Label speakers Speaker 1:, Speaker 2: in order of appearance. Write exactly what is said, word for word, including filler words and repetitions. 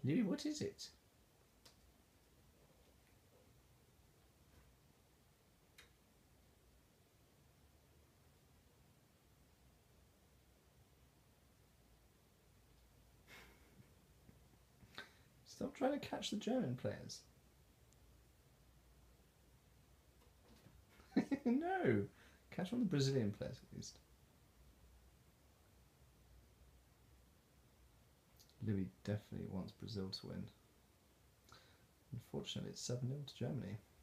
Speaker 1: Louis, what is it? Stop trying to catch the German players. No! Catch one of the Brazilian players at least. Louis definitely wants Brazil to win. Unfortunately, it's seven nil to Germany.